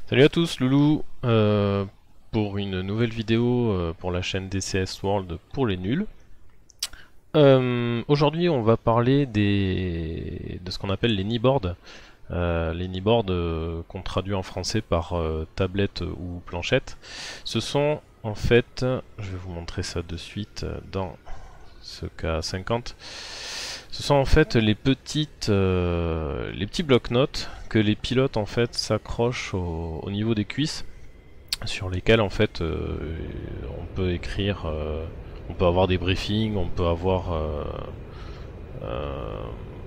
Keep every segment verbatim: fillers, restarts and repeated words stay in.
Salut à tous, Loulou, euh, pour une nouvelle vidéo euh, pour la chaîne D C S World pour les nuls. Euh, Aujourd'hui, on va parler des... de ce qu'on appelle les kneeboards. Euh, les kneeboards, euh, qu'on traduit en français par euh, tablette ou planchette. Ce sont en fait, je vais vous montrer ça de suite euh, dans ce K cinquante. Ce sont en fait les petites, euh, les petits blocs-notes que les pilotes en fait s'accrochent au, au niveau des cuisses, sur lesquels en fait euh, on peut écrire, euh, on peut avoir des briefings, on peut avoir, euh, euh,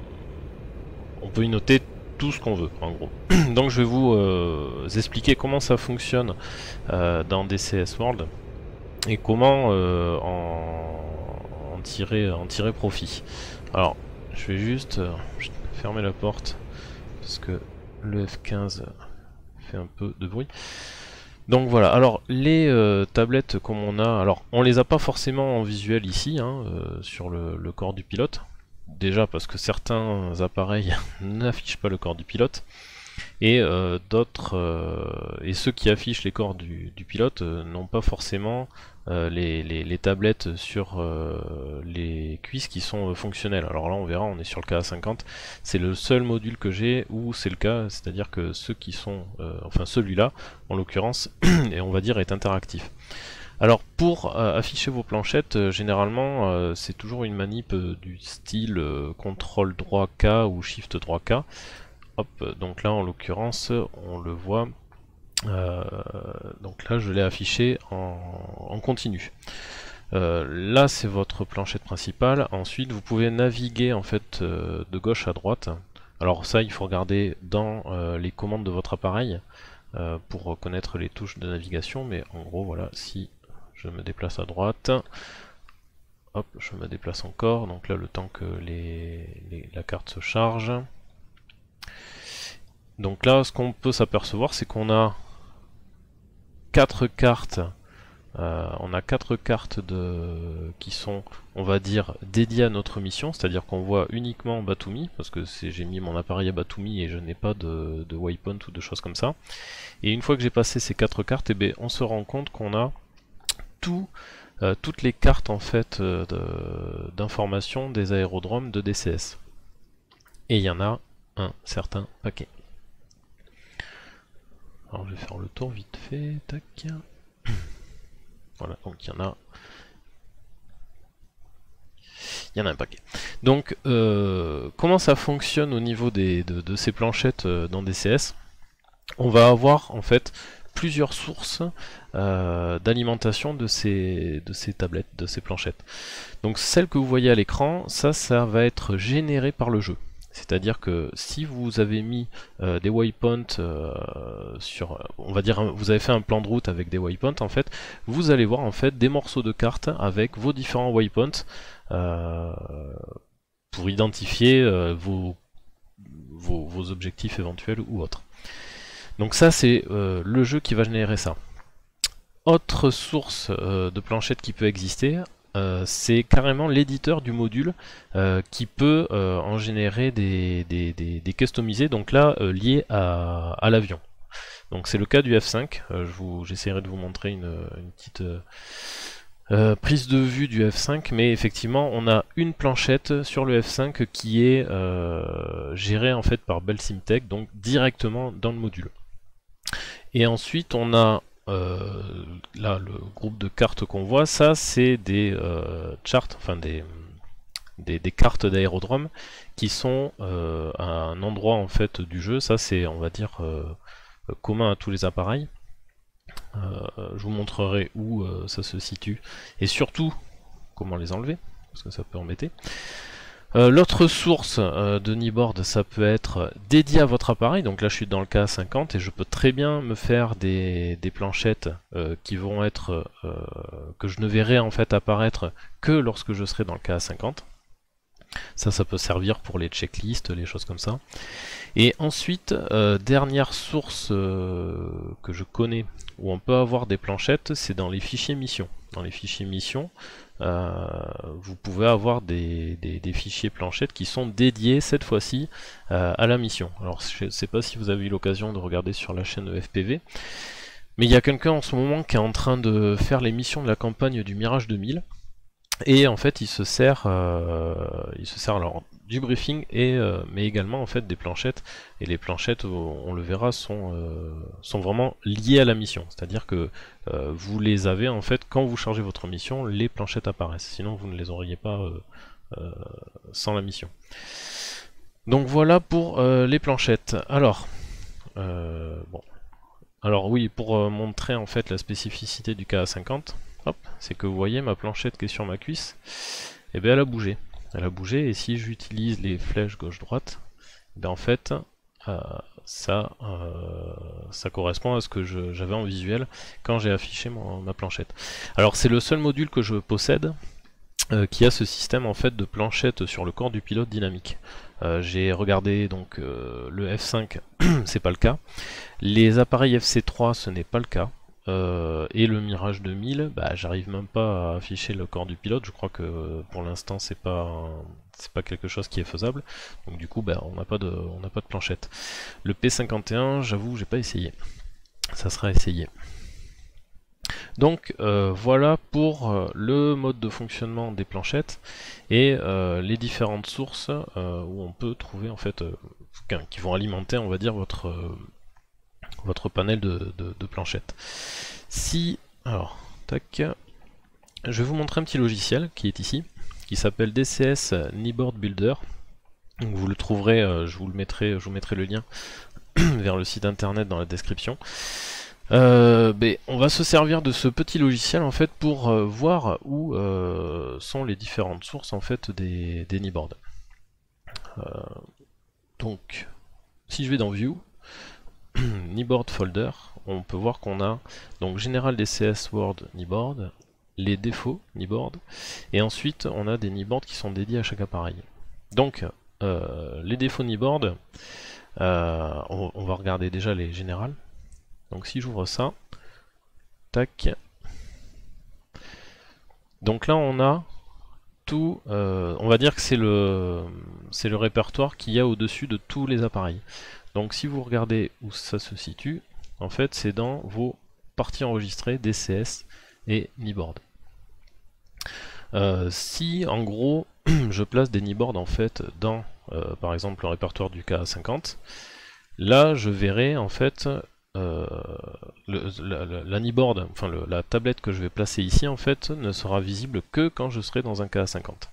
on peut y noter tout ce qu'on veut en gros. Donc je vais vous euh, expliquer comment ça fonctionne euh, dans D C S World et comment euh, en, en, tirer, en tirer profit. Alors je vais juste euh, fermer la porte parce que le F quinze fait un peu de bruit. Donc voilà, alors les euh, tablettes comme on a, alors on les a pas forcément en visuel ici, hein, euh, sur le, le corps du pilote. Déjà parce que certains appareils n'affichent pas le corps du pilote, et euh, d'autres, euh, et ceux qui affichent les corps du, du pilote euh, n'ont pas forcément euh, les, les, les tablettes sur euh, les cuisses qui sont euh, fonctionnelles. Alors là on verra, on est sur le K cinquante, c'est le seul module que j'ai où c'est le cas, c'est-à-dire que ceux qui sont, euh, enfin celui-là en l'occurrence, et on va dire est interactif. Alors pour euh, afficher vos planchettes, euh, généralement euh, c'est toujours une manip euh, du style euh, contrôle droit K ou shift droit K. Hop, donc là en l'occurrence on le voit, euh, donc là je l'ai affiché en, en continu. Euh, là c'est votre planchette principale, ensuite vous pouvez naviguer en fait euh, de gauche à droite. Alors ça il faut regarder dans euh, les commandes de votre appareil euh, pour reconnaître les touches de navigation, mais en gros voilà, si je me déplace à droite, hop je me déplace encore, donc là le temps que les, les, la carte se charge. Donc là, ce qu'on peut s'apercevoir, c'est qu'on a quatre cartes. Euh, on a quatre cartes de, qui sont, on va dire, dédiées à notre mission, c'est-à-dire qu'on voit uniquement Batumi, parce que j'ai mis mon appareil à Batumi et je n'ai pas de, de waypoint ou de choses comme ça. Et une fois que j'ai passé ces quatre cartes, eh bien, on se rend compte qu'on a tout, euh, toutes les cartes en fait euh, d'information des aérodromes de D C S. Et il y en a un certain paquet. Alors je vais faire le tour vite fait, tac. Voilà, donc il y en a. Il y en a un paquet. Donc euh, comment ça fonctionne au niveau des, de, de ces planchettes euh, dans D C S? On va avoir en fait plusieurs sources euh, d'alimentation de ces, de ces tablettes, de ces planchettes. Donc celle que vous voyez à l'écran, ça, ça va être généré par le jeu. C'est-à-dire que si vous avez mis euh, des waypoints euh, sur, on va dire, vous avez fait un plan de route avec des waypoints, en fait, vous allez voir en fait des morceaux de cartes avec vos différents waypoints euh, pour identifier euh, vos, vos, vos objectifs éventuels ou autres. Donc ça c'est euh, le jeu qui va générer ça. Autre source euh, de planchette qui peut exister, euh, c'est carrément l'éditeur du module euh, qui peut euh, en générer des, des, des, des customisés, donc là euh, liés à, à l'avion. Donc c'est le cas du F cinq, euh, j'essaierai de vous montrer une, une petite euh, euh, prise de vue du F cinq, mais effectivement on a une planchette sur le F cinq qui est euh, gérée en fait par Belsimtech, donc directement dans le module. Et ensuite on a euh, là le groupe de cartes qu'on voit, ça c'est des euh, charts, enfin des, des, des cartes d'aérodrome qui sont euh, à un endroit en fait du jeu. Ça c'est, on va dire, euh, commun à tous les appareils. Euh, je vous montrerai où euh, ça se situe et surtout comment les enlever, parce que ça peut embêter. Euh, L'autre source euh, de kneeboard, ça peut être dédié à votre appareil. Donc là je suis dans le K cinquante et je peux très bien me faire des, des planchettes euh, qui vont être euh, que je ne verrai en fait apparaître que lorsque je serai dans le K cinquante. Ça, ça peut servir pour les checklists, les choses comme ça. Et ensuite, euh, dernière source euh, que je connais où on peut avoir des planchettes, c'est dans les fichiers missions. Dans les fichiers missions, euh, vous pouvez avoir des, des, des fichiers planchettes qui sont dédiés cette fois-ci euh, à la mission. Alors je ne sais pas si vous avez eu l'occasion de regarder sur la chaîne E F P V, mais il y a quelqu'un en ce moment qui est en train de faire les missions de la campagne du Mirage deux mille, et en fait il se sert, euh, il se sert alors du briefing et euh, mais également en fait des planchettes, et les planchettes, on le verra, sont, euh, sont vraiment liées à la mission, c'est-à-dire que euh, vous les avez en fait quand vous chargez votre mission, les planchettes apparaissent, sinon vous ne les auriez pas euh, euh, sans la mission. Donc voilà pour euh, les planchettes. Alors euh, bon, alors oui, pour euh, montrer en fait la spécificité du K A cinquante, hop, c'est que vous voyez ma planchette qui est sur ma cuisse, et bien elle a bougé. Elle a bougé, et si j'utilise les flèches gauche-droite, ben en fait euh, ça, euh, ça correspond à ce que j'avais en visuel quand j'ai affiché mon, ma planchette. Alors c'est le seul module que je possède euh, qui a ce système en fait de planchette sur le corps du pilote dynamique. Euh, j'ai regardé donc euh, le F cinq, c'est pas le cas. Les appareils F C trois, ce n'est pas le cas. Euh, et le Mirage deux mille, bah, j'arrive même pas à afficher le corps du pilote. Je crois que euh, pour l'instant c'est pas c'est pas quelque chose qui est faisable. Donc du coup, bah, on n'a pas de on n'a pas de planchette. Le P cinquante et un, j'avoue, j'ai pas essayé. Ça sera essayé. Donc euh, voilà pour euh, le mode de fonctionnement des planchettes et euh, les différentes sources euh, où on peut trouver en fait euh, qui vont alimenter, on va dire, votre euh, votre panel de, de, de planchettes. Si, alors, tac, je vais vous montrer un petit logiciel qui est ici, qui s'appelle D C S Kneeboard Builder. Donc vous le trouverez, euh, je vous le mettrai, je vous mettrai le lien vers le site internet dans la description. Euh, ben, on va se servir de ce petit logiciel en fait pour euh, voir où euh, sont les différentes sources en fait des, des kneeboards. Euh, donc, si je vais dans View, Kneeboard Folder, on peut voir qu'on a donc General D C S Word Kneeboard, les défauts kneeboard, et ensuite on a des kneeboards qui sont dédiés à chaque appareil. Donc euh, les défauts kneeboard, euh, on, on va regarder déjà les générales. Donc si j'ouvre ça, tac. Donc là on a tout, euh, on va dire que c'est le c'est le répertoire qu'il y a au-dessus de tous les appareils. Donc si vous regardez où ça se situe, en fait c'est dans vos parties enregistrées D C S et kneeboard. Euh, si en gros je place des kneeboards en fait dans euh, par exemple le répertoire du K A cinquante, là je verrai en fait euh, le, la, la, la kneeboard, enfin le, la tablette que je vais placer ici en fait ne sera visible que quand je serai dans un K A cinquante.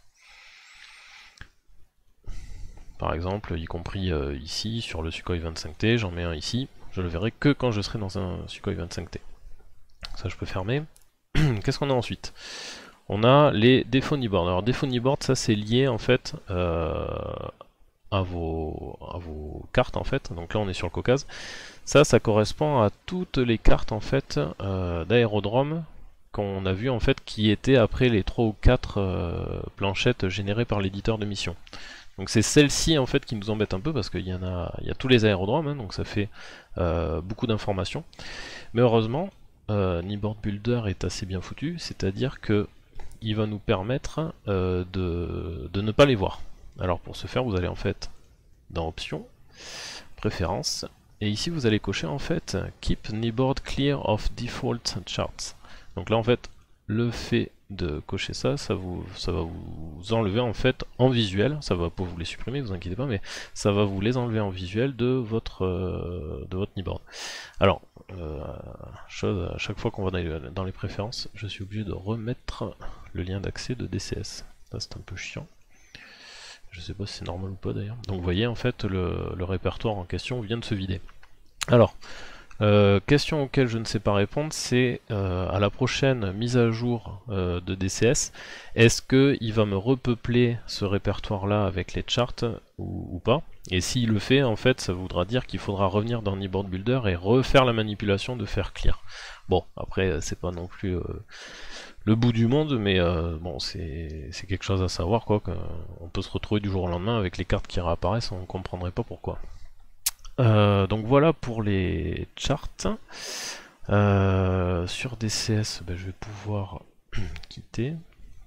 Par exemple, y compris euh, ici sur le Sukhoi vingt-cinq T, j'en mets un ici, je le verrai que quand je serai dans un Sukhoi vingt-cinq T. Ça je peux fermer. Qu'est-ce qu'on a ensuite? On a les défauts kneeboard. Alors défauts kneeboard, ça c'est lié en fait euh, à, vos, à vos cartes en fait. Donc là on est sur le Caucase. Ça, ça correspond à toutes les cartes en fait euh, d'aérodrome qu'on a vu en fait qui étaient après les trois ou quatre euh, planchettes générées par l'éditeur de mission. Donc c'est celle-ci en fait qui nous embête un peu parce qu'il y en a, il y a tous les aérodromes, hein, donc ça fait euh, beaucoup d'informations. Mais heureusement, euh, Kneeboard Builder est assez bien foutu, c'est-à-dire que il va nous permettre euh, de, de ne pas les voir. Alors pour ce faire, vous allez en fait dans Options, Préférences, et ici vous allez cocher en fait Keep Kneeboard Clear of Default Charts. Donc là en fait, le fait de cocher ça, ça, vous, ça va vous enlever en fait en visuel, ça va pas vous les supprimer, vous inquiétez pas, mais ça va vous les enlever en visuel de votre, euh, de votre kneeboard. Alors, euh, chose, à chaque fois qu'on va dans les, dans les préférences, je suis obligé de remettre le lien d'accès de D C S. Ça c'est un peu chiant. Je sais pas si c'est normal ou pas d'ailleurs. Donc vous voyez en fait le, le répertoire en question vient de se vider. Alors, Euh, question auquel je ne sais pas répondre, c'est euh, à la prochaine mise à jour euh, de D C S, est-ce qu'il va me repeupler ce répertoire là avec les charts ou, ou pas? Et s'il le fait, en fait, ça voudra dire qu'il faudra revenir dans Kneeboard Builder et refaire la manipulation de faire clear. Bon, après, c'est pas non plus euh, le bout du monde, mais euh, bon, c'est quelque chose à savoir, quoi. On peut se retrouver du jour au lendemain avec les cartes qui réapparaissent, on ne comprendrait pas pourquoi. Euh, donc voilà pour les charts. Euh, sur D C S, ben, je vais pouvoir quitter.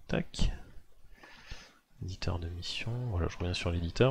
Tac. Éditeur de mission, voilà, je reviens sur l'éditeur.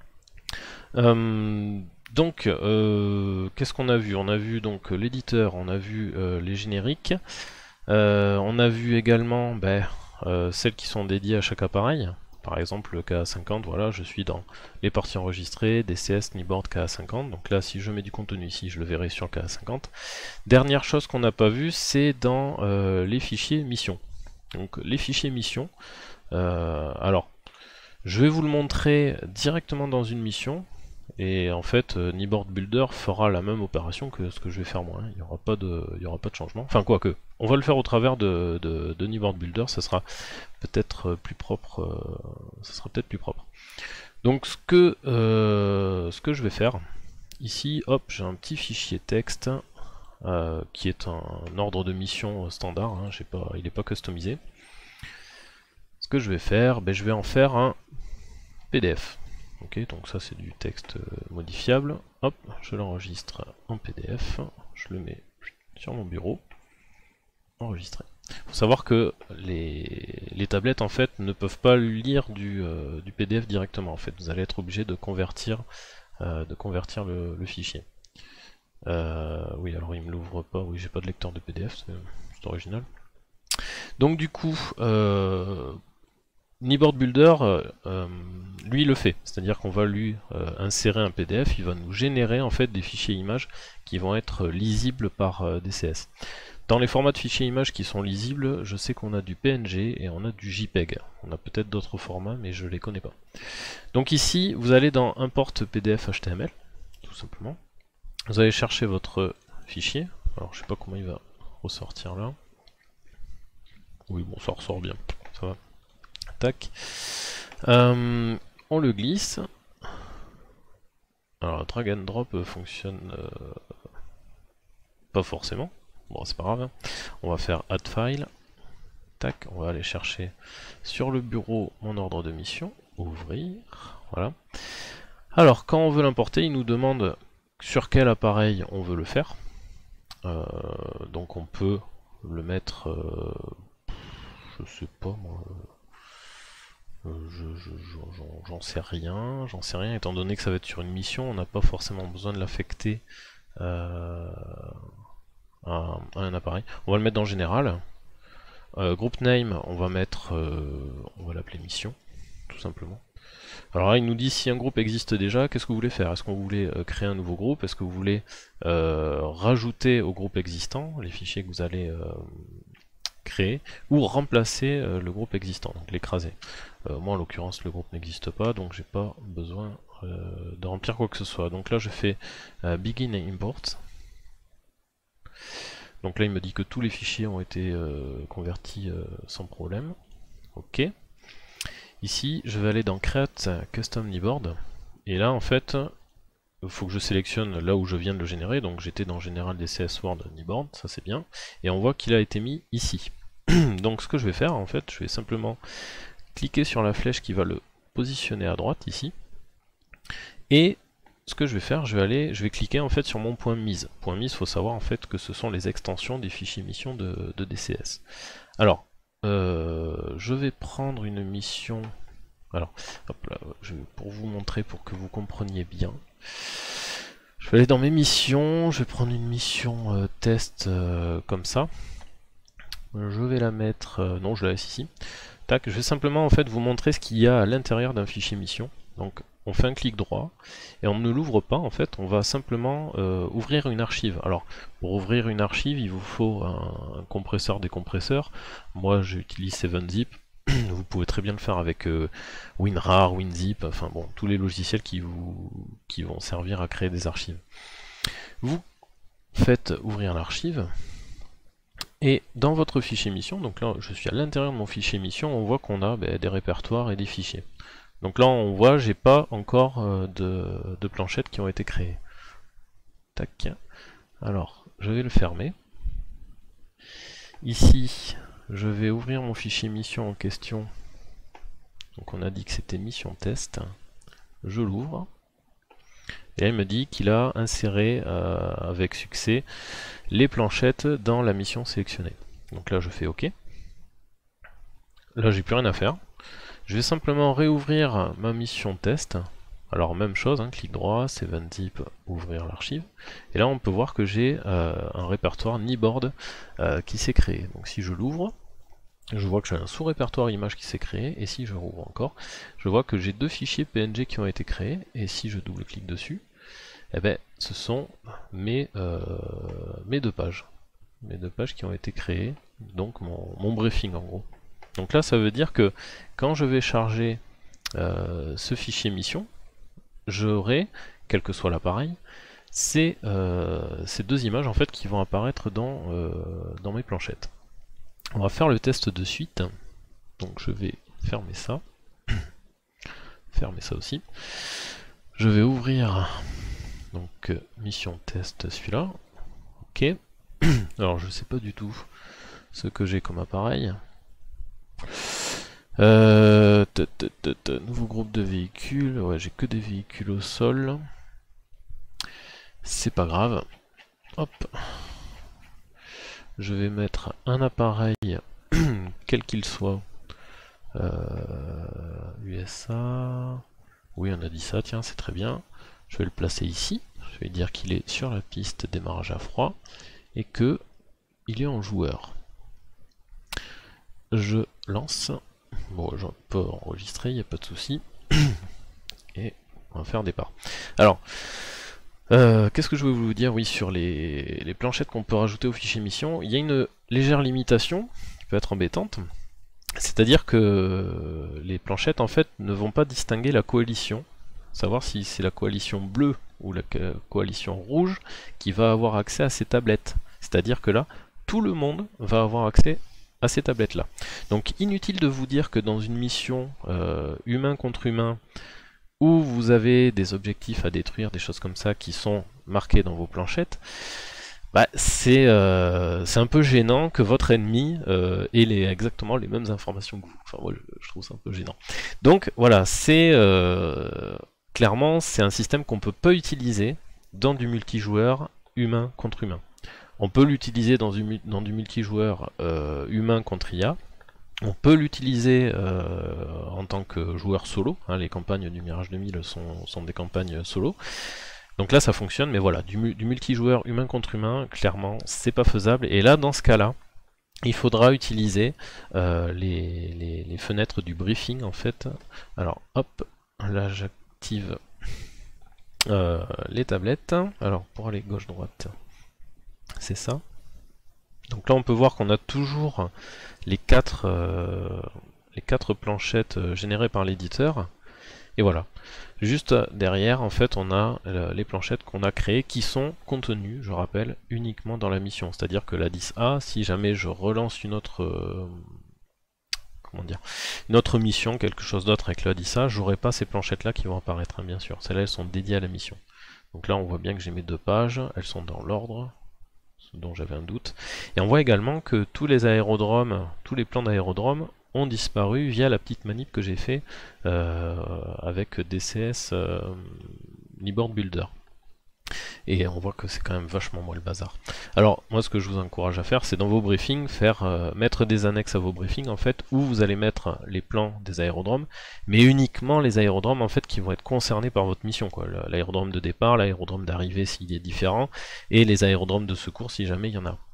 Euh, donc, euh, qu'est-ce qu'on a vu? On a vu donc l'éditeur, on a vu euh, les génériques, euh, on a vu également ben, euh, celles qui sont dédiées à chaque appareil. Par exemple, le K A cinquante, voilà, je suis dans les parties enregistrées, D C S, Kneeboard, K A cinquante. Donc là, si je mets du contenu ici, je le verrai sur le K A cinquante. Dernière chose qu'on n'a pas vu, c'est dans euh, les fichiers mission. Donc les fichiers mission, euh, alors, je vais vous le montrer directement dans une mission. Et en fait, euh, Kneeboard Builder fera la même opération que ce que je vais faire moi. Hein. Il n'y aura pas de, il y aura pas de changement. Enfin, quoique, on va le faire au travers de, de, de Kneeboard Builder. Ça sera peut-être plus propre. Euh, ça sera peut-être plus propre. Donc, ce que, euh, ce que je vais faire ici, hop, j'ai un petit fichier texte euh, qui est un, un ordre de mission standard. Hein, j'ai pas, il n'est pas customisé. Ce que je vais faire, ben, je vais en faire un P D F. Ok, donc ça c'est du texte modifiable. Hop, je l'enregistre en P D F, je le mets sur mon bureau, enregistré. Il faut savoir que les, les tablettes en fait ne peuvent pas lire du, euh, du P D F directement. En fait, vous allez être obligé de convertir, euh, de convertir le, le fichier. Euh, oui, alors il me l'ouvre pas. Oui, j'ai pas de lecteur de P D F, c'est original. Donc du coup. Euh, Kneeboard Builder, euh, lui le fait, c'est-à-dire qu'on va lui euh, insérer un P D F, il va nous générer en fait des fichiers images qui vont être lisibles par euh, D C S. Dans les formats de fichiers images qui sont lisibles, je sais qu'on a du P N G et on a du JPEG. On a peut-être d'autres formats, mais je les connais pas. Donc ici, vous allez dans Import P D F H T M L, tout simplement. Vous allez chercher votre fichier. Alors je sais pas comment il va ressortir là. Oui, bon, ça ressort bien, ça va. Tac. Euh, on le glisse. Alors drag and drop fonctionne euh, pas forcément. Bon, c'est pas grave. Hein. On va faire add file. Tac, on va aller chercher sur le bureau mon ordre de mission. Ouvrir. Voilà. Alors quand on veut l'importer, il nous demande sur quel appareil on veut le faire. Euh, donc on peut le mettre. Euh, je sais pas moi. Je, je, j'en sais rien, j'en sais rien, étant donné que ça va être sur une mission, on n'a pas forcément besoin de l'affecter euh, à, à un appareil. On va le mettre dans général. Euh, group name, on va mettre, euh, on va l'appeler mission, tout simplement. Alors là, il nous dit si un groupe existe déjà, qu'est-ce que vous voulez faire? Est-ce que vous voulez euh, créer un nouveau groupe? Est-ce que vous voulez euh, rajouter au groupe existant les fichiers que vous allez euh, créer, ou remplacer euh, le groupe existant, donc l'écraser. Euh, moi en l'occurrence le groupe n'existe pas, donc j'ai pas besoin euh, de remplir quoi que ce soit. Donc là je fais euh, begin et import. Donc là il me dit que tous les fichiers ont été euh, convertis euh, sans problème. Ok. Ici je vais aller dans create custom kneeboard, et là en fait il faut que je sélectionne là où je viens de le générer, donc j'étais dans General D C S Word Kneeboard, ça c'est bien, et on voit qu'il a été mis ici. Donc ce que je vais faire en fait, je vais simplement cliquer sur la flèche qui va le positionner à droite ici, et ce que je vais faire, je vais aller, je vais cliquer en fait sur mon point mise. Point mise, il faut savoir en fait que ce sont les extensions des fichiers mission de, de D C S. Alors, euh, je vais prendre une mission. Alors, hop là, je, pour vous montrer, pour que vous compreniez bien. Je vais aller dans mes missions, je vais prendre une mission euh, test euh, comme ça. Je vais la mettre, euh, non je la laisse ici. Tac, je vais simplement en fait vous montrer ce qu'il y a à l'intérieur d'un fichier mission. Donc on fait un clic droit et on ne l'ouvre pas en fait, on va simplement euh, ouvrir une archive. Alors pour ouvrir une archive, il vous faut un, un compresseur décompresseur. Moi j'utilise seven zip. Vous pouvez très bien le faire avec euh, WinRAR, WinZip, enfin bon, tous les logiciels qui, vous, qui vont servir à créer des archives. Vous faites ouvrir l'archive, et dans votre fichier mission, donc là je suis à l'intérieur de mon fichier mission, on voit qu'on a ben, des répertoires et des fichiers. Donc là on voit, j'ai pas encore euh, de, de planchettes qui ont été créées. Tac. Alors, je vais le fermer. Ici, je vais ouvrir mon fichier mission en question. Donc on a dit que c'était mission test. Je l'ouvre. Et là, il me dit qu'il a inséré euh, avec succès les planchettes dans la mission sélectionnée. Donc là je fais OK. là j'ai plus rien à faire. Je vais simplement réouvrir ma mission test. Alors même chose, hein, clic droit, save and zip, ouvrir l'archive. Et là on peut voir que j'ai euh, un répertoire Kneeboard euh, qui s'est créé. Donc si je l'ouvre, je vois que j'ai un sous-répertoire image qui s'est créé, et si je rouvre encore, je vois que j'ai deux fichiers P N G qui ont été créés, et si je double-clique dessus, eh ben, ce sont mes, euh, mes deux pages. Mes deux pages qui ont été créées, donc mon, mon briefing en gros. Donc là ça veut dire que quand je vais charger euh, ce fichier mission, j'aurai, quel que soit l'appareil, ces, euh, ces deux images en fait qui vont apparaître dans, euh, dans mes planchettes. On va faire le test de suite, donc je vais fermer ça, fermer ça aussi. Je vais ouvrir donc euh, mission test celui-là, ok. Alors je sais pas du tout ce que j'ai comme appareil. Euh, t -t -t -t, nouveau groupe de véhicules, ouais j'ai que des véhicules au sol. C'est pas grave. Hop. Je vais mettre un appareil, quel qu'il soit. Euh, U S A. Oui, on a dit ça, tiens, c'est très bien. Je vais le placer ici. Je vais dire qu'il est sur la piste démarrage à froid et que il est en joueur. Je lance. Bon, je peux enregistrer, il n'y a pas de souci. Et on va faire départ. Alors, euh, qu'est-ce que je voulais vous dire, oui, sur les, les planchettes qu'on peut rajouter au fichier mission. Il y a une légère limitation qui peut être embêtante. C'est-à-dire que les planchettes en fait ne vont pas distinguer la coalition, savoir si c'est la coalition bleue ou la coalition rouge qui va avoir accès à ces tablettes. C'est-à-dire que là, tout le monde va avoir accès à ces tablettes-là. Donc inutile de vous dire que dans une mission euh, humain contre humain, où vous avez des objectifs à détruire, des choses comme ça qui sont marquées dans vos planchettes, bah, c'est euh, un peu gênant que votre ennemi euh, ait les, exactement les mêmes informations que vous. Enfin moi je, je trouve ça un peu gênant. Donc voilà, c'est euh, clairement c'est un système qu'on peut pas utiliser dans du multijoueur humain contre humain. On peut l'utiliser dans, dans du multijoueur euh, humain contre I A. On peut l'utiliser euh, en tant que joueur solo, hein, les campagnes du Mirage deux mille sont, sont des campagnes solo. Donc là ça fonctionne, mais voilà, du, du multijoueur humain contre humain, clairement, c'est pas faisable. Et là, dans ce cas-là, il faudra utiliser euh, les, les, les fenêtres du briefing, en fait. Alors, hop, là j'active euh, les tablettes. Alors, pour aller gauche-droite, c'est ça. Donc là on peut voir qu'on a toujours les quatre, euh, les quatre planchettes euh, générées par l'éditeur. Et voilà. Juste derrière, en fait, on a euh, les planchettes qu'on a créées qui sont contenues, je rappelle, uniquement dans la mission. C'est-à-dire que la dix A, si jamais je relance une autre, euh, comment dire, une autre mission, quelque chose d'autre avec la dix A, j'aurai pas ces planchettes-là qui vont apparaître, hein, bien sûr. Celles-là, elles sont dédiées à la mission. Donc là, on voit bien que j'ai mes deux pages, elles sont dans l'ordre, ce dont j'avais un doute. Et on voit également que tous les aérodromes, tous les plans d'aérodromes ont disparu via la petite manip que j'ai fait euh, avec D C S euh, Kneeboard Builder. Et on voit que c'est quand même vachement moins le bazar. Alors moi ce que je vous encourage à faire, c'est dans vos briefings, faire euh, mettre des annexes à vos briefings en fait, où vous allez mettre les plans des aérodromes, mais uniquement les aérodromes en fait qui vont être concernés par votre mission, quoi. L'aérodrome de départ, l'aérodrome d'arrivée s'il est différent, et les aérodromes de secours si jamais il y en a.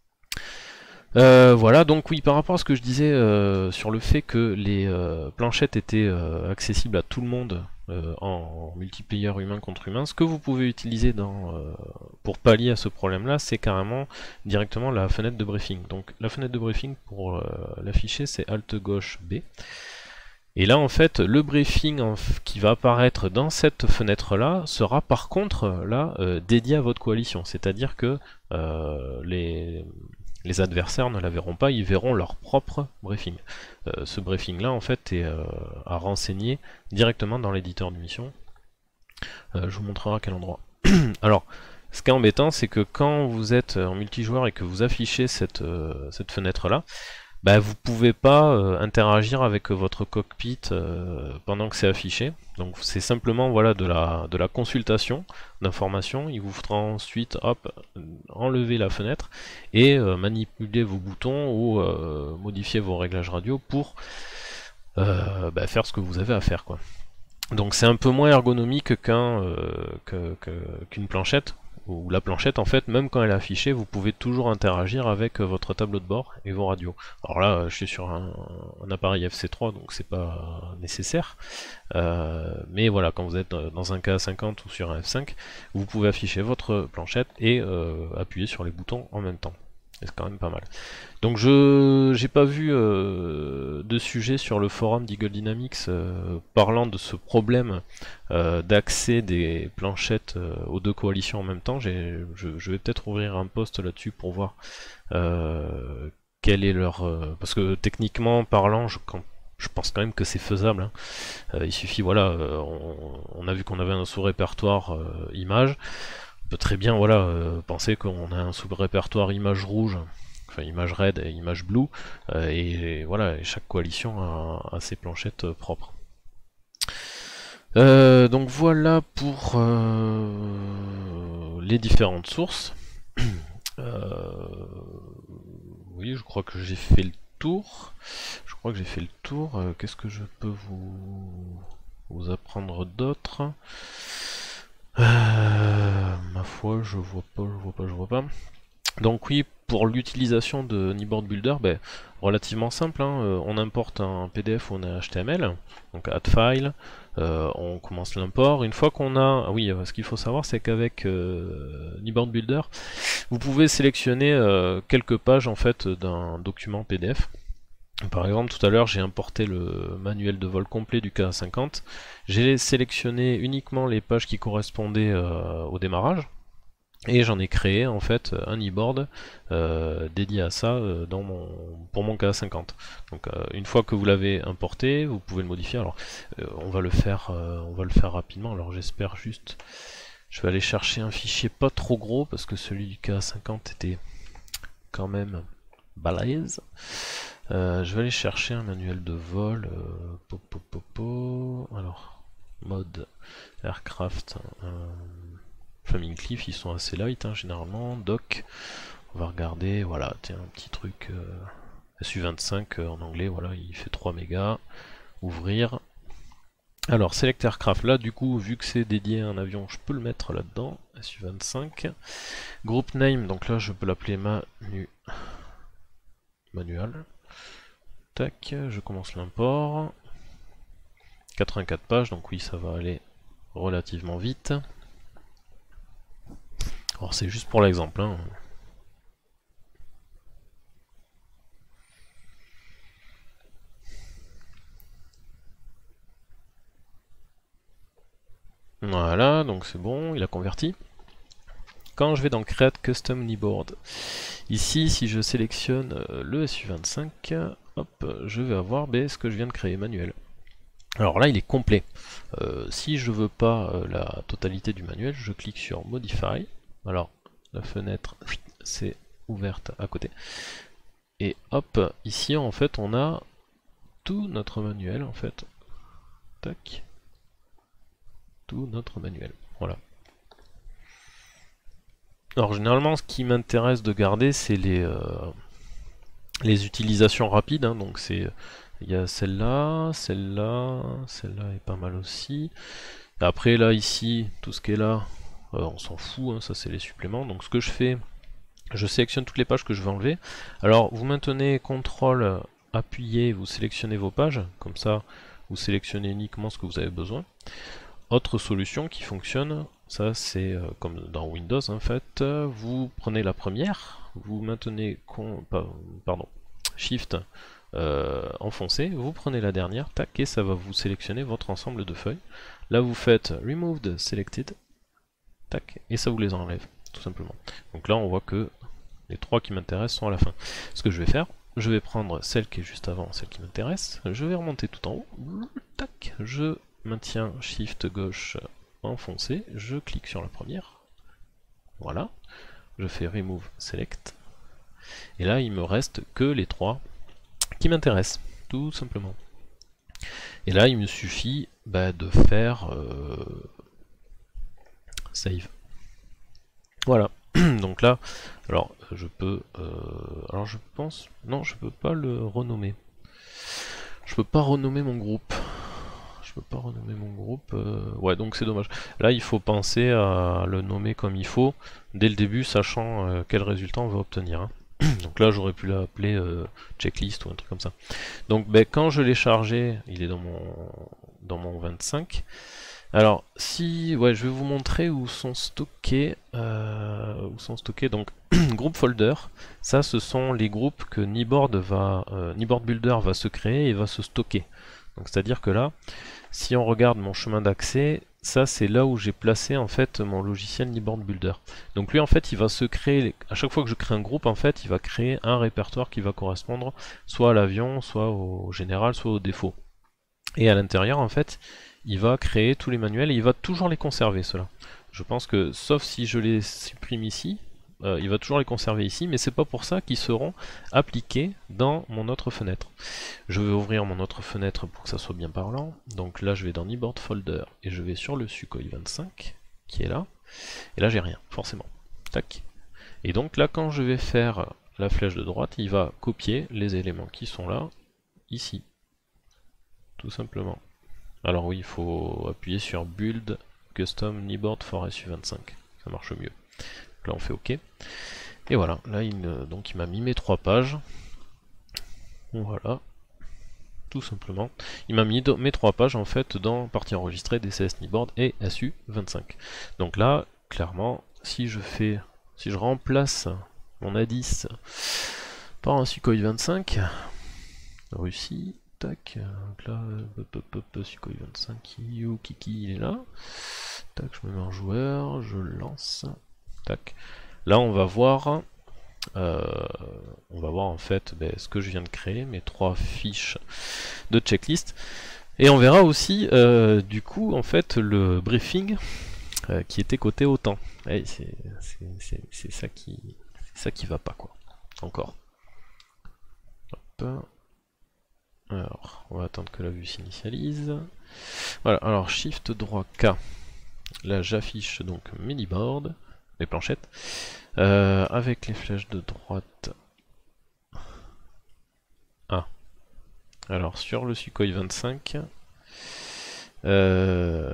Euh, voilà, donc oui, par rapport à ce que je disais euh, sur le fait que les euh, planchettes étaient euh, accessibles à tout le monde euh, en, en multiplayer humain contre humain, ce que vous pouvez utiliser dans, euh, pour pallier à ce problème-là, c'est carrément directement la fenêtre de briefing. Donc la fenêtre de briefing, pour euh, l'afficher, c'est Alt gauche B. Et là, en fait, le briefing en qui va apparaître dans cette fenêtre-là sera par contre là euh, dédié à votre coalition, c'est-à-dire que euh, les Les adversaires ne la verront pas, ils verront leur propre briefing. Euh, ce briefing là en fait est euh, à renseigner directement dans l'éditeur de mission. Euh, je vous montrerai à quel endroit. Alors, ce qui est embêtant, c'est que quand vous êtes en multijoueur et que vous affichez cette, euh, cette fenêtre là, bah, vous pouvez pas euh, interagir avec votre cockpit euh, pendant que c'est affiché. Donc c'est simplement voilà de la de la consultation d'informations. Il vous fera ensuite hop enlever la fenêtre et euh, manipuler vos boutons ou euh, modifier vos réglages radio pour euh, bah, faire ce que vous avez à faire quoi. Donc c'est un peu moins ergonomique qu'un euh, que- que- qu'une planchette, où la planchette en fait, même quand elle est affichée, vous pouvez toujours interagir avec euh, votre tableau de bord et vos radios. Alors là, je suis sur un, un appareil F C trois, donc c'est pas nécessaire. Euh, mais voilà, quand vous êtes dans un K cinquante ou sur un F cinq, vous pouvez afficher votre planchette et euh, appuyer sur les boutons en même temps. C'est quand même pas mal. Donc je j'ai pas vu euh, de sujet sur le forum d'Eagle Dynamics euh, parlant de ce problème euh, d'accès des planchettes euh, aux deux coalitions en même temps. Je, je vais peut-être ouvrir un post là-dessus pour voir euh, quel est leur... Euh, parce que techniquement parlant, je, quand, je pense quand même que c'est faisable. Hein. Euh, il suffit, voilà, euh, on, on a vu qu'on avait un sous-répertoire euh, images. On peut très bien voilà, euh, penser qu'on a un sous-répertoire image rouge, enfin image red et image blue, euh, et, et voilà, et chaque coalition a, a ses planchettes euh, propres. Euh, donc voilà pour euh, les différentes sources. Euh, oui, je crois que j'ai fait le tour. Je crois que j'ai fait le tour. Euh, Qu'est-ce que je peux vous, vous apprendre d'autre? euh, Ma foi, je vois pas, je vois pas, je vois pas. Donc oui, pour l'utilisation de Kneeboard Builder, ben, relativement simple, hein, euh, on importe un P D F ou un H T M L, donc add file, euh, on commence l'import. Une fois qu'on a, ah oui, euh, ce qu'il faut savoir, c'est qu'avec euh, Kneeboard Builder, vous pouvez sélectionner euh, quelques pages en fait d'un document P D F. Par exemple, tout à l'heure, j'ai importé le manuel de vol complet du K cinquante. J'ai sélectionné uniquement les pages qui correspondaient euh, au démarrage. Et j'en ai créé en fait un e-board euh, dédié à ça euh, dans mon, pour mon K cinquante. Donc euh, une fois que vous l'avez importé, vous pouvez le modifier. Alors euh, on va le faire, euh, on va le faire rapidement. Alors j'espère juste, je vais aller chercher un fichier pas trop gros parce que celui du K cinquante était quand même balèze. Euh, je vais aller chercher un manuel de vol. Euh, po, po, po, po. Alors mode aircraft. Euh, Flaming Cliff, ils sont assez light hein, généralement. Doc, on va regarder, voilà, tiens, un petit truc euh, S U vingt-cinq euh, en anglais, voilà, il fait trois mégas. Ouvrir. Alors, Select Aircraft, là du coup, vu que c'est dédié à un avion, je peux le mettre là-dedans. S U vingt-cinq. Group Name, donc là je peux l'appeler Manu... Manual. Tac, je commence l'import. quatre-vingt-quatre pages, donc oui, ça va aller relativement vite. Alors c'est juste pour l'exemple. Hein. Voilà, donc c'est bon, il a converti. Quand je vais dans Create Custom Kneeboard, ici si je sélectionne le S U vingt-cinq, hop, je vais avoir ben, ce que je viens de créer, manuel. Alors là il est complet. Euh, si je veux pas euh, la totalité du manuel, je clique sur Modify. Alors la fenêtre c'est ouverte à côté. Et hop, ici en fait on a tout notre manuel en fait. Tac. Tout notre manuel. Voilà. Alors généralement ce qui m'intéresse de garder c'est les, euh, les utilisations rapides, hein, donc c'est il y a celle-là, celle-là, celle-là est pas mal aussi. Et après là ici, tout ce qui est là, euh, on s'en fout, hein, ça c'est les suppléments. Donc ce que je fais, je sélectionne toutes les pages que je veux enlever. Alors vous maintenez contrôle appuyé, vous sélectionnez vos pages, comme ça vous sélectionnez uniquement ce que vous avez besoin. Autre solution qui fonctionne, ça c'est euh, comme dans Windows en fait, vous prenez la première, vous maintenez con, pardon, Shift euh, enfoncé, vous prenez la dernière, tac, et ça va vous sélectionner votre ensemble de feuilles. Là vous faites Removed Selected, tac, et ça vous les enlève, tout simplement. Donc là on voit que les trois qui m'intéressent sont à la fin. Ce que je vais faire, je vais prendre celle qui est juste avant, celle qui m'intéresse, je vais remonter tout en haut, tac, je maintiens Shift gauche enfoncé, je clique sur la première, voilà, je fais Remove Select, et là il me reste que les trois qui m'intéresse, tout simplement. Et là, il me suffit bah, de faire euh, save. Voilà. Donc là, alors je peux, euh, alors je pense, non, je peux pas le renommer. Je peux pas renommer mon groupe. Je peux pas renommer mon groupe. Euh... Ouais, donc c'est dommage. Là, il faut penser à le nommer comme il faut dès le début, sachant euh, quel résultat on va obtenir. Hein. Donc là, j'aurais pu l'appeler euh, checklist ou un truc comme ça. Donc, ben, quand je l'ai chargé, il est dans mon dans mon vingt-cinq. Alors, si, ouais, je vais vous montrer où sont stockés, euh, où sont stockés. Donc, groupe folder. Ça, ce sont les groupes que Niboard va, euh, Niboard Builder va se créer et va se stocker. Donc, c'est-à-dire que là, si on regarde mon chemin d'accès, ça c'est là où j'ai placé en fait mon logiciel Niboard Builder. Donc lui en fait il va se créer, à chaque fois que je crée un groupe en fait il va créer un répertoire qui va correspondre soit à l'avion, soit au général, soit au défaut. Et à l'intérieur en fait il va créer tous les manuels et il va toujours les conserver ceux-là. Je pense que sauf si je les supprime ici, euh, il va toujours les conserver ici, mais c'est pas pour ça qu'ils seront appliqués dans mon autre fenêtre. Je vais ouvrir mon autre fenêtre pour que ça soit bien parlant. Donc là je vais dans Niboard Folder et je vais sur le Sukhoi vingt-cinq qui est là. Et là j'ai rien, forcément. Tac. Et donc là quand je vais faire la flèche de droite, il va copier les éléments qui sont là, ici. Tout simplement. Alors oui, il faut appuyer sur Build Custom Niboard for S U vingt-cinq. Ça marche mieux. Là on fait OK. Et voilà, là il, donc il m'a mis mes trois pages. Voilà. Tout simplement. Il m'a mis mes trois pages en fait dans partie enregistrée, D C S Niboard et S U vingt-cinq. Donc là, clairement, si je fais, si je remplace mon A dix par un Sukhoi vingt-cinq, Russie, tac, donc là, hop, hop, hop, Sukhoi vingt-cinq, you, Kiki, il est là. Tac, je me mets en joueur, je lance. Tac. Là, on va voir. Euh, on va voir en fait ben, ce que je viens de créer, mes trois fiches de checklist, et on verra aussi euh, du coup en fait le briefing euh, qui était côté OTAN. Ouais, c'est ça qui c'est ça qui va pas quoi. Encore. Hop. Alors, on va attendre que la vue s'initialise. Voilà, alors Shift droit K. Là j'affiche donc mes Niboard, mes planchettes. Euh, avec les flèches de droite. Ah. Alors sur le Sukhoi vingt-cinq. Euh...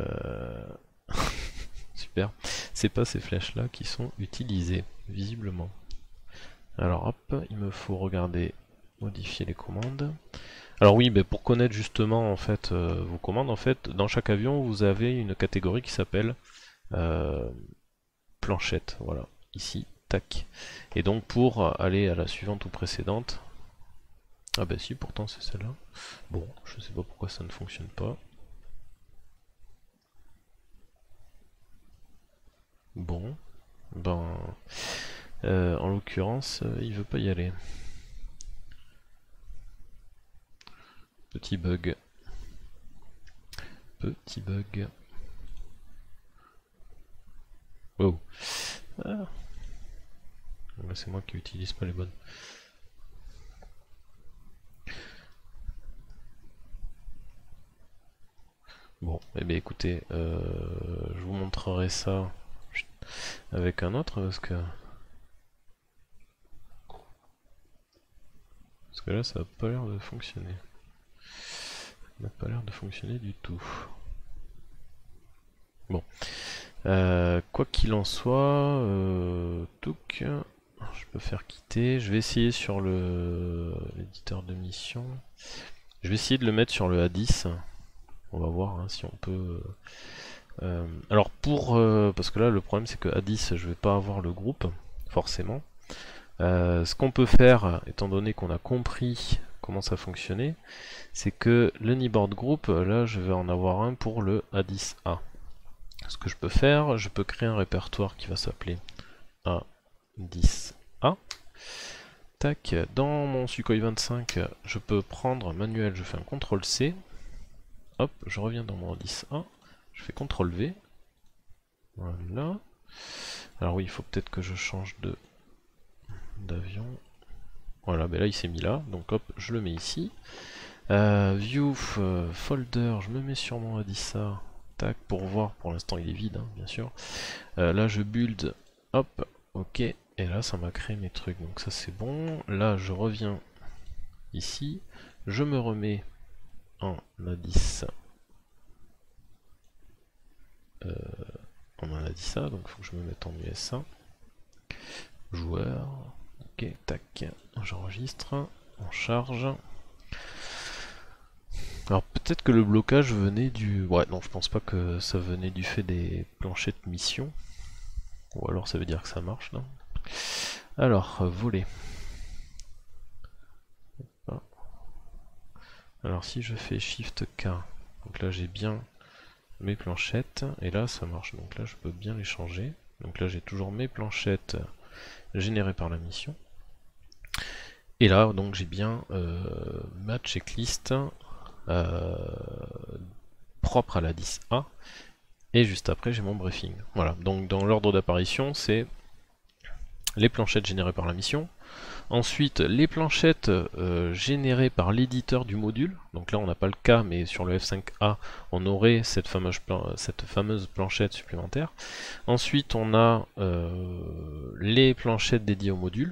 Super. C'est pas ces flèches là qui sont utilisées, visiblement. Alors hop, il me faut regarder, modifier les commandes. Alors oui, mais pour connaître justement en fait euh, vos commandes, en fait, dans chaque avion vous avez une catégorie qui s'appelle euh, planchette. Voilà, ici. Tac. Et donc pour aller à la suivante ou précédente, ah bah si pourtant c'est celle-là. Bon, je sais pas pourquoi ça ne fonctionne pas. Bon, ben euh, en l'occurrence euh, il veut pas y aller. Petit bug. Petit bug. Wow. Ah. C'est moi qui utilise pas les bonnes. Bon, et eh bien écoutez, euh, je vous montrerai ça avec un autre parce que parce que là ça n'a pas l'air de fonctionner. Ça n'a pas l'air de fonctionner du tout. Bon, euh, quoi qu'il en soit, euh, touc, je peux faire quitter. Je vais essayer sur le l'éditeur de mission. Je vais essayer de le mettre sur le A dix. On va voir hein, si on peut. Euh, alors pour euh, parce que là le problème c'est que A dix je vais pas avoir le groupe forcément. Euh, ce qu'on peut faire, étant donné qu'on a compris comment ça fonctionnait, c'est que le Niboard Group, là je vais en avoir un pour le A dix A. Ce que je peux faire, je peux créer un répertoire qui va s'appeler A dix A. Tac, dans mon Sukhoi vingt-cinq, je peux prendre manuel, je fais un contrôle C. Hop, je reviens dans mon A dix A, je fais contrôle V. Voilà. Alors oui, il faut peut-être que je change de d'avion. Voilà, ben là il s'est mis là, donc hop, je le mets ici. Euh, view, euh, folder, je me mets sur mon Adissa, tac, pour voir, pour l'instant il est vide, hein, bien sûr. Euh, là je build, hop, ok, et là ça m'a créé mes trucs, donc ça c'est bon. Là je reviens ici, je me remets en Adissa. Euh, on en a dit ça, donc il faut que je me mette en U S A. Joueur, ok, tac, j'enregistre, on charge. Alors peut-être que le blocage venait du... Ouais, non, je pense pas que ça venait du fait des planchettes mission. Ou alors ça veut dire que ça marche, non? Alors, euh, voler. Alors si je fais Shift K, donc là j'ai bien mes planchettes, et là ça marche, donc là je peux bien les changer. Donc là j'ai toujours mes planchettes générées par la mission. Et là donc j'ai bien euh, ma checklist euh, propre à la dix A, et juste après j'ai mon briefing. Voilà, donc dans l'ordre d'apparition c'est les planchettes générées par la mission, ensuite les planchettes euh, générées par l'éditeur du module, donc là on n'a pas le cas, mais sur le F cinq A on aurait cette fameuse, plan cette fameuse planchette supplémentaire. Ensuite on a euh, les planchettes dédiées au module,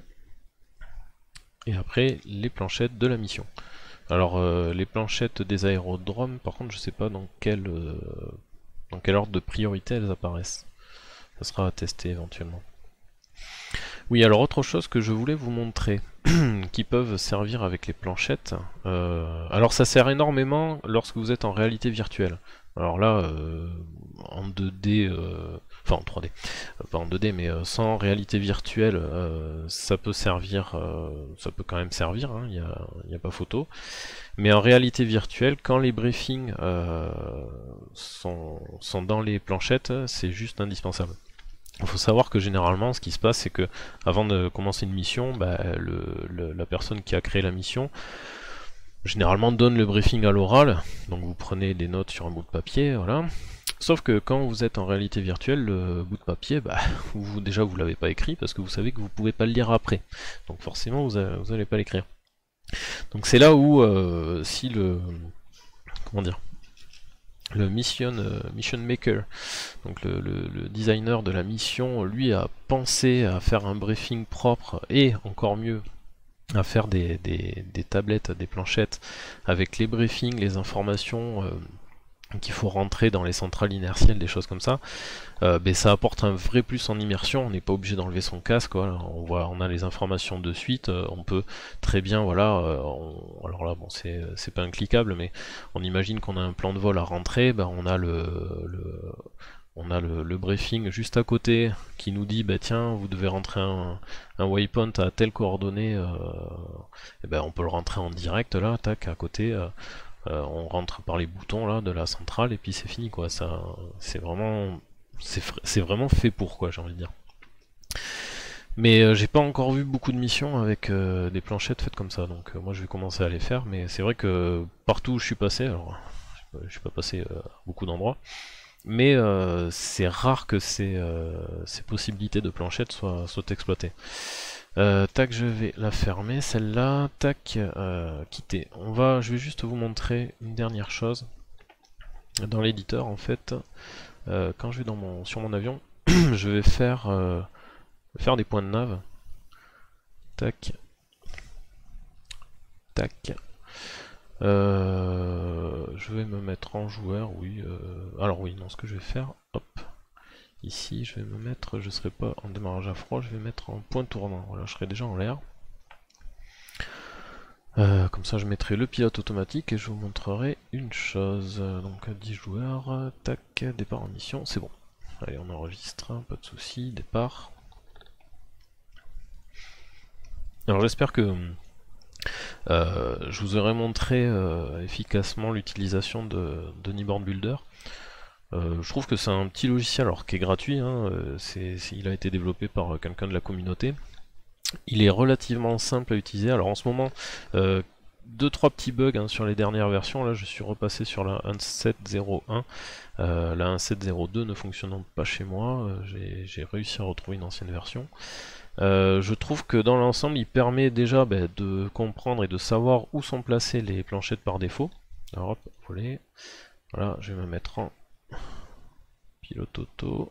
et après les planchettes de la mission. Alors euh, les planchettes des aérodromes, par contre je sais pas dans quel, euh, dans quel ordre de priorité elles apparaissent. Ça sera à tester éventuellement. Oui, alors autre chose que je voulais vous montrer, qui peuvent servir avec les planchettes. Euh, alors ça sert énormément lorsque vous êtes en réalité virtuelle. Alors là, euh, en deux D, euh, enfin en trois D, pas en deux D, mais euh, sans réalité virtuelle, euh, ça peut servir, euh, ça peut quand même servir, il n'y a, y a pas photo. Mais en réalité virtuelle, quand les briefings euh, sont, sont dans les planchettes, c'est juste indispensable. Il faut savoir que généralement ce qui se passe c'est que avant de commencer une mission, bah, le, le, la personne qui a créé la mission généralement donne le briefing à l'oral, donc vous prenez des notes sur un bout de papier, voilà. Sauf que quand vous êtes en réalité virtuelle, le bout de papier, bah, vous, déjà vous l'avez pas écrit parce que vous savez que vous pouvez pas le lire après, donc forcément vous n'allez pas l'écrire. Donc c'est là où euh, si le... comment dire le mission, euh, mission maker, donc le, le, le designer de la mission, lui a pensé à faire un briefing propre et encore mieux à faire des, des, des tablettes, des planchettes avec les briefings, les informations euh, qu'il faut rentrer dans les centrales inertielles, des choses comme ça. Euh, ben ça apporte un vrai plus en immersion, on n'est pas obligé d'enlever son casque, voilà. on, voit, on a les informations de suite, euh, on peut très bien, voilà, euh, on, alors là bon c'est pas incliquable, mais on imagine qu'on a un plan de vol à rentrer, ben, on a le, le on a le, le briefing juste à côté qui nous dit bah tiens vous devez rentrer un, un waypoint à telle coordonnée, euh, et ben on peut le rentrer en direct là, tac à côté. Euh, euh, on rentre par les boutons là de la centrale et puis c'est fini quoi, ça c'est vraiment c'est vraiment fait pour quoi, j'ai envie de dire. Mais euh, j'ai pas encore vu beaucoup de missions avec euh, des planchettes faites comme ça, donc euh, moi je vais commencer à les faire, mais c'est vrai que partout où je suis passé, alors je suis pas passé euh, à beaucoup d'endroits, mais euh, c'est rare que ces, euh, ces possibilités de planchettes soient, soient exploitées. Euh, tac, je vais la fermer, celle-là, tac, euh, quitter. On va, je vais juste vous montrer une dernière chose. Dans l'éditeur, en fait, euh, quand je vais dans mon, sur mon avion, je vais faire, euh, faire des points de nav. Tac. Tac. Euh, je vais me mettre en joueur, oui. Euh, alors oui, non, ce que je vais faire, hop. Ici, je vais me mettre, je ne serai pas en démarrage à froid, je vais mettre en point tournant. Voilà, je serai déjà en l'air. Euh, comme ça, je mettrai le pilote automatique et je vous montrerai une chose. Donc, dix joueurs, tac, départ en mission, c'est bon. Allez, on enregistre, pas de soucis, départ. Alors, j'espère que euh, je vous aurai montré euh, efficacement l'utilisation de, de Newborn Builder. Euh, je trouve que c'est un petit logiciel alors qui est gratuit, hein, c'est, c'est, il a été développé par quelqu'un de la communauté. Il est relativement simple à utiliser. Alors en ce moment, euh, deux trois petits bugs hein, sur les dernières versions. Là je suis repassé sur la un sept zéro un. Euh, la un sept zéro deux ne fonctionnant pas chez moi. Euh, j'ai réussi à retrouver une ancienne version. Euh, je trouve que dans l'ensemble, il permet déjà bah, de comprendre et de savoir où sont placées les planchettes par défaut. Alors hop, voler. Voilà, je vais me mettre en pilote auto.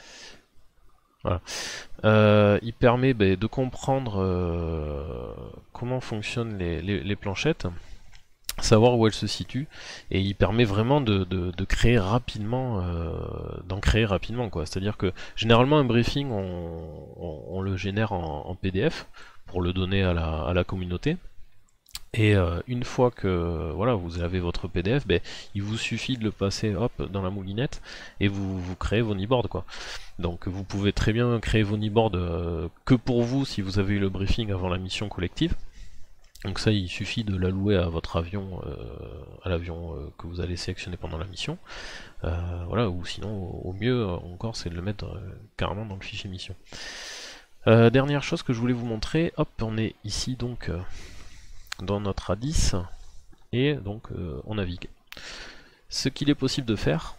Voilà. Euh, il permet bah, de comprendre euh, comment fonctionnent les, les, les planchettes, savoir où elles se situent, et il permet vraiment de, de, de créer rapidement, euh, d'en créer rapidement quoi. C'est-à-dire que généralement un briefing on, on, on le génère en, en P D F pour le donner à la, à la communauté. Et euh, une fois que voilà, vous avez votre P D F, ben, il vous suffit de le passer hop, dans la moulinette et vous, vous créez vos niboards quoi. Donc vous pouvez très bien créer vos niboards euh, que pour vous si vous avez eu le briefing avant la mission collective. Donc ça, il suffit de l'allouer à votre avion, euh, à l'avion euh, que vous allez sélectionner pendant la mission. Euh, voilà, ou sinon, au, au mieux encore, c'est de le mettre euh, carrément dans le fichier mission. Euh, dernière chose que je voulais vous montrer, hop, on est ici donc euh, dans notre A dix, et donc euh, on navigue. Ce qu'il est possible de faire,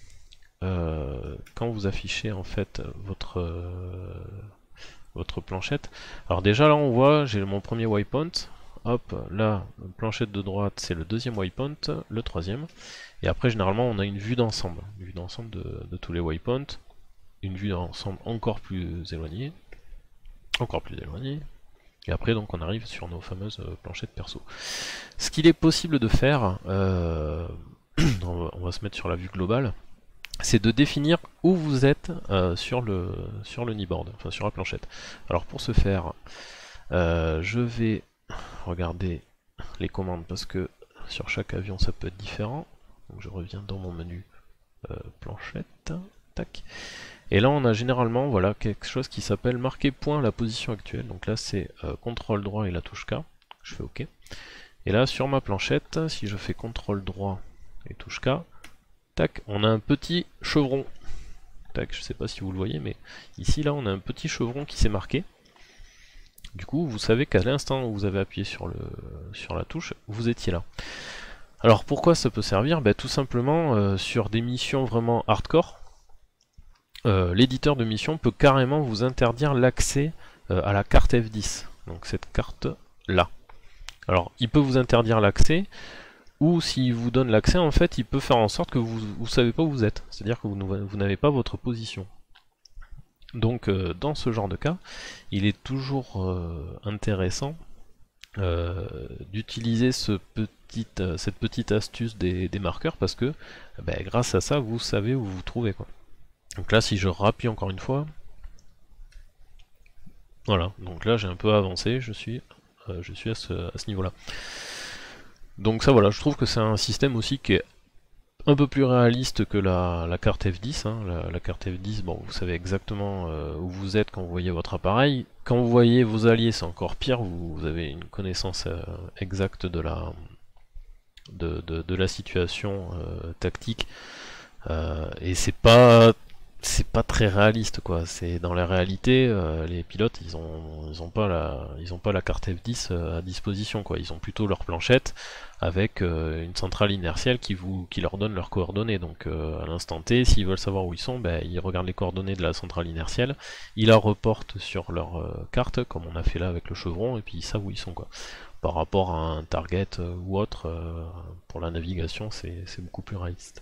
euh, quand vous affichez en fait votre, euh, votre planchette, alors déjà là on voit, j'ai mon premier waypoint. Hop, là, planchette de droite, c'est le deuxième waypoint, le troisième. Et après, généralement, on a une vue d'ensemble. Une vue d'ensemble de, de tous les waypoints. Une vue d'ensemble encore plus éloignée. Encore plus éloignée. Et après, donc, on arrive sur nos fameuses planchettes perso. Ce qu'il est possible de faire, euh, on va se mettre sur la vue globale, c'est de définir où vous êtes euh, sur le sur le kneeboard, enfin sur la planchette. Alors pour ce faire, euh, je vais regarder les commandes parce que sur chaque avion ça peut être différent. Donc je reviens dans mon menu euh, planchette, tac. Et là on a généralement voilà quelque chose qui s'appelle marquer point à la position actuelle. Donc là c'est euh, contrôle droit et la touche K. Je fais OK. Et là sur ma planchette, si je fais contrôle droit et touche K, tac, on a un petit chevron. Tac, je sais pas si vous le voyez, mais ici là on a un petit chevron qui s'est marqué. Du coup, vous savez qu'à l'instant où vous avez appuyé sur, le, sur la touche, vous étiez là. Alors pourquoi ça peut servir? Ben, tout simplement, euh, sur des missions vraiment hardcore, euh, l'éditeur de mission peut carrément vous interdire l'accès euh, à la carte F dix. Donc cette carte-là. Alors, il peut vous interdire l'accès, ou s'il vous donne l'accès, en fait, il peut faire en sorte que vous ne savez pas où vous êtes. C'est-à-dire que vous, vous n'avez pas votre position. Donc euh, dans ce genre de cas, il est toujours euh, intéressant euh, d'utiliser ce petit, euh, cette petite astuce des, des marqueurs parce que ben, grâce à ça, vous savez où vous vous trouvez quoi. Donc là, si je rappuie encore une fois, voilà, donc là j'ai un peu avancé, je suis, euh, je suis à ce, à ce niveau-là. Donc ça voilà, je trouve que c'est un système aussi qui est un peu plus réaliste que la, la carte F dix. Hein. La, la carte F dix, bon, vous savez exactement euh, où vous êtes quand vous voyez votre appareil. Quand vous voyez vos alliés, c'est encore pire, vous, vous avez une connaissance euh, exacte de la, de, de, de la situation euh, tactique. Euh, et c'est pas c'est pas très réaliste quoi. C'est dans la réalité, euh, les pilotes ils ont ils ont pas la ils ont pas la carte F dix à disposition quoi. Ils ont plutôt leur planchette avec euh, une centrale inertielle qui vous qui leur donne leurs coordonnées. Donc euh, à l'instant T, s'ils veulent savoir où ils sont, ben, ils regardent les coordonnées de la centrale inertielle, ils la reportent sur leur euh, carte comme on a fait là avec le chevron et puis ils savent où ils sont quoi. Par rapport à un target euh, ou autre, euh, pour la navigation c'est beaucoup plus réaliste.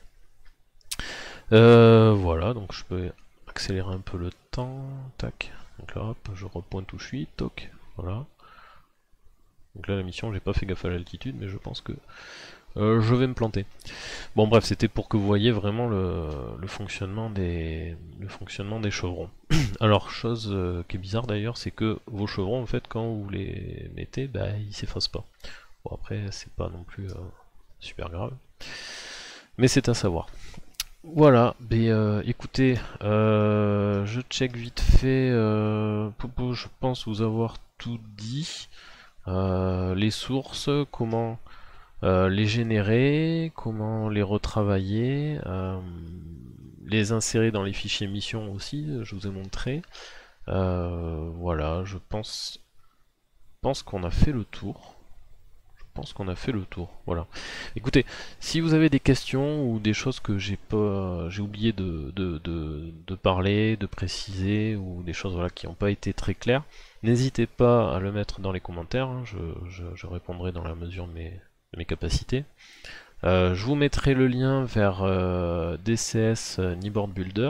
Euh, voilà, donc je peux accélérer un peu le temps, tac, donc là hop, je repointe où je suis, toc, voilà. Donc là la mission, j'ai pas fait gaffe à l'altitude, mais je pense que euh, je vais me planter. Bon bref, c'était pour que vous voyez vraiment le, le fonctionnement des le fonctionnement des chevrons. Alors chose euh, qui est bizarre d'ailleurs, c'est que vos chevrons en fait quand vous les mettez, bah ils s'effacent pas. Bon après c'est pas non plus euh, super grave, mais c'est à savoir. Voilà, mais euh, écoutez, euh, je check vite fait, euh, je pense vous avoir tout dit, euh, les sources, comment euh, les générer, comment les retravailler, euh, les insérer dans les fichiers mission aussi, je vous ai montré. Euh, voilà, je pense, pense qu'on a fait le tour, je pense qu'on a fait le tour. Voilà. Écoutez, si vous avez des questions ou des choses que j'ai pas, j'ai oublié de, de, de, de parler, de préciser, ou des choses voilà, qui n'ont pas été très claires, n'hésitez pas à le mettre dans les commentaires, hein, je, je, je répondrai dans la mesure de mes, de mes capacités. Euh, je vous mettrai le lien vers euh, D C S Kneeboard Builder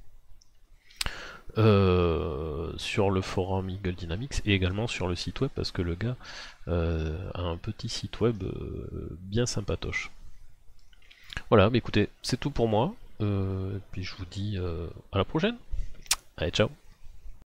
euh, sur le forum Eagle Dynamics et également sur le site web parce que le gars euh, a un petit site web euh, bien sympatoche. Voilà, mais écoutez, c'est tout pour moi. Euh, puis je vous dis euh, à la prochaine. Allez, ciao.